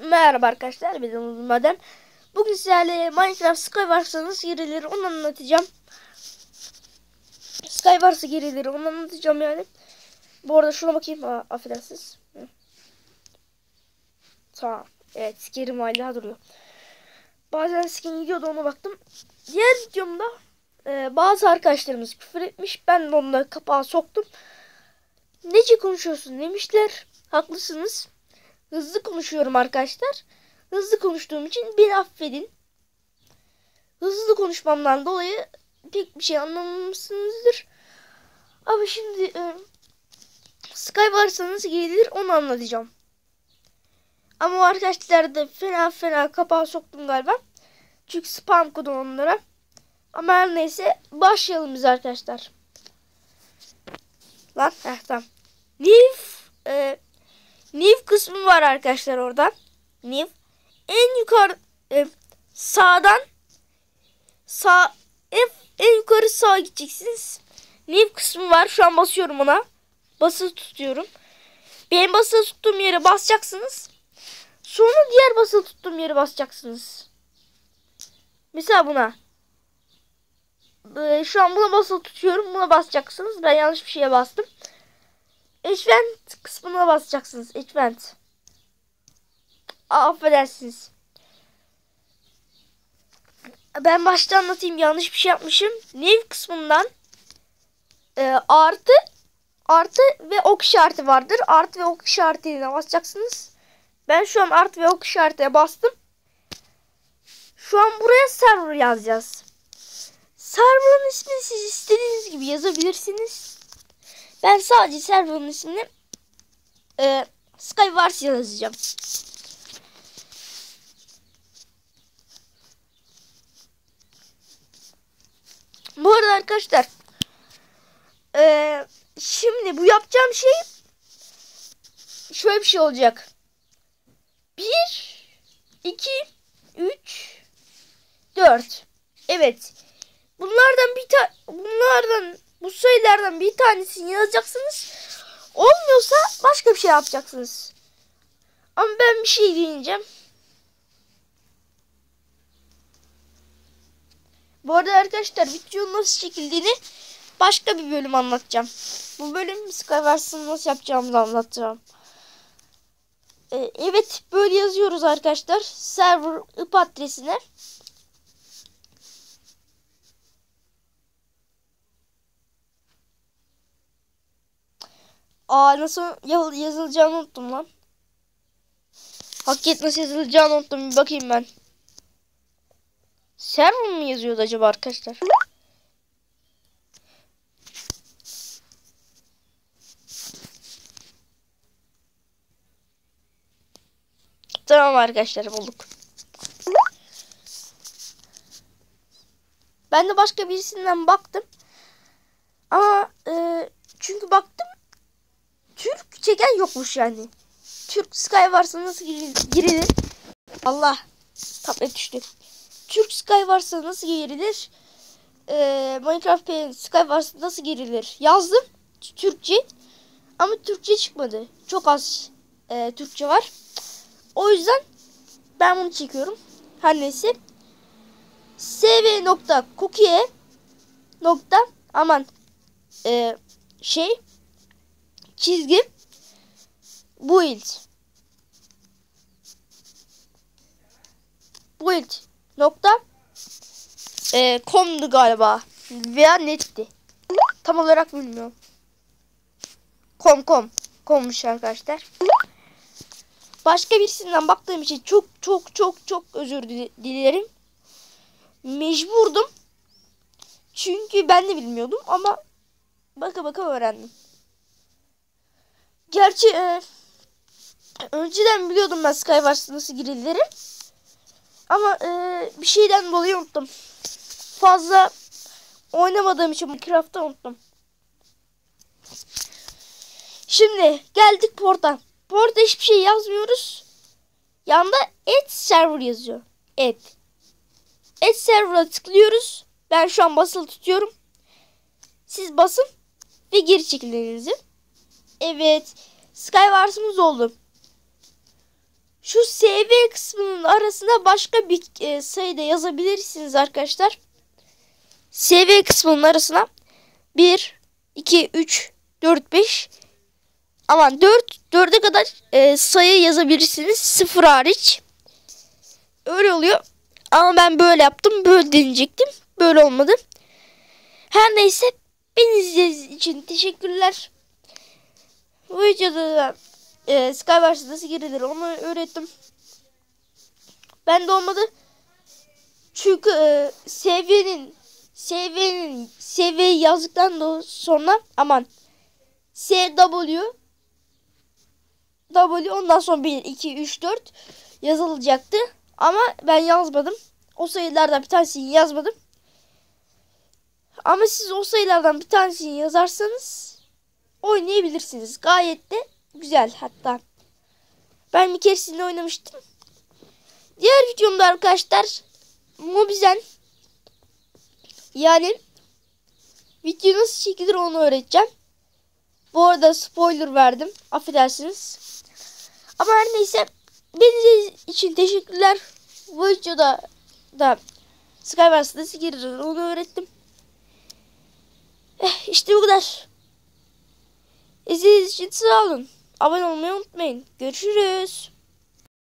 Merhaba arkadaşlar, ben Madem. Bugün sizlerle Minecraft Skywars'a nasıl girilir onu anlatacağım. Skywars'a girilir onu anlatacağım yani. Bu arada şuna bakayım, affedersiniz. Tamam, evet, sikerim hala duruyor. Bazen skin gidiyordu, ona baktım. Diğer videomda bazı arkadaşlarımız küfür etmiş, ben de onları kapağa soktum. Nece konuşuyorsun demişler, haklısınız. Hızlı konuşuyorum arkadaşlar. Hızlı konuştuğum için beni affedin. Hızlı konuşmamdan dolayı pek bir şey anlamamışsınızdır. Ama şimdi Skywars'a nasıl girilir onu anlatacağım. Ama o arkadaşlar da fena kapağı soktum galiba. Çünkü spam kodu onlara. Ama her neyse başlayalım biz arkadaşlar. Lan tamam. New kısmı var arkadaşlar oradan. New. En yukarı sağdan en yukarı sağa gideceksiniz. New kısmı var. Şu an basıyorum ona. Basılı tutuyorum. Benim basılı tuttuğum yere basacaksınız. Sonra diğer basılı tuttuğum yere basacaksınız. Mesela buna. Şu an buna basılı tutuyorum. Buna basacaksınız. Ben yanlış bir şeye bastım. Advent kısmına basacaksınız. Advent. Affedersiniz. Ben başta anlatayım, yanlış bir şey yapmışım. New kısmından artı ve ok işareti vardır. Artı ve ok işaretine basacaksınız. Ben şu an artı ve ok işaretine bastım. Şu an buraya server yazacağız. Server'ın ismini siz istediğiniz gibi yazabilirsiniz. Ben sadece server'ın ismini Skywars yazacağım. Bu arada arkadaşlar şimdi bu yapacağım şey şöyle bir şey olacak. 1 2 3 4. Evet. Bu sayılardan bir tanesini yazacaksınız. Olmuyorsa başka bir şey yapacaksınız. Ama ben bir şey deneyeceğim. Bu arada arkadaşlar videonun nasıl çekildiğini başka bir bölüm anlatacağım. Bu bölüm Skywars'ın nasıl yapacağımızı anlatacağım. Evet, böyle yazıyoruz arkadaşlar. Server IP adresine. Nasıl yazılacağını unuttum lan. Hakikaten nasıl yazılacağını unuttum. Bir bakayım ben. Server mı yazıyordu acaba arkadaşlar? Tamam arkadaşlar, bulduk. Ben de başka birisinden baktım. Ama çünkü baktım Türk çeken yokmuş yani. Türk Skywars'a nasıl girilir? Allah, tablet düştü. Türk Skywars'a nasıl girilir? Minecraft Skywars'a nasıl girilir? Yazdım Türkçe. Ama Türkçe çıkmadı. Çok az Türkçe var. O yüzden ben bunu çekiyorum. Her neyse. sv.cookie çizgi build nokta com'du veya netti. Tam olarak bilmiyorum. Com'muş arkadaşlar. Başka birisinden baktığım için çok özür dilerim. Mecburdum. Çünkü ben de bilmiyordum ama baka öğrendim. Gerçi önceden biliyordum ben Skywars'a nasıl girilir. Ama bir şeyden dolayı unuttum. Fazla oynamadığım için Minecraft'ta unuttum. Şimdi geldik port'a. Port'a hiçbir şey yazmıyoruz. Yanda add server yazıyor. Add server'a tıklıyoruz. Ben şu an basılı tutuyorum. Siz basın ve geri çekilinizi. Evet. Skywars'ımız oldu. Şu SV kısmının arasına başka bir sayı da yazabilirsiniz arkadaşlar. SV kısmının arasına 1, 2, 3, 4, 5 aman 4'e kadar sayı yazabilirsiniz. 0 hariç. Öyle oluyor. Ama ben böyle yaptım. Böyle deneyecektim. Böyle olmadı. Her neyse. Beni izlediğiniz için teşekkürler. Bu videoda da Skywars'a nasıl girilir onu öğrettim. Ben de olmadı. Çünkü seviyeyi yazdıktan da sonra aman W ondan sonra 1, 2, 3, 4 yazılacaktı. Ama ben yazmadım. O sayılardan bir tanesini yazmadım. Ama siz o sayılardan bir tanesini yazarsanız oynayabilirsiniz. Gayet de güzel hatta. Ben bir keresinde oynamıştım. Diğer videomda arkadaşlar Mobizen yani video nasıl çekilir onu öğreteceğim. Bu arada spoiler verdim. Affedersiniz. Ama her neyse. Benim için teşekkürler. Bu videoda da Skywars'a nasıl girilir onu öğrettim. İşte bu kadar. İzlediğiniz için sağ olun. Abone olmayı unutmayın. Görüşürüz.